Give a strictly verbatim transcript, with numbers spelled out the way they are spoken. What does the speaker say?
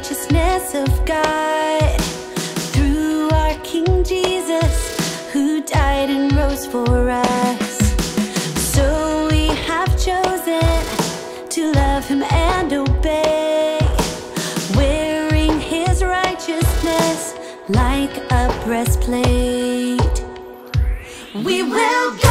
righteousness of God through our King Jesus, who died and rose for us. So we have chosen to love him and obey, wearing his righteousness like a breastplate. We will go.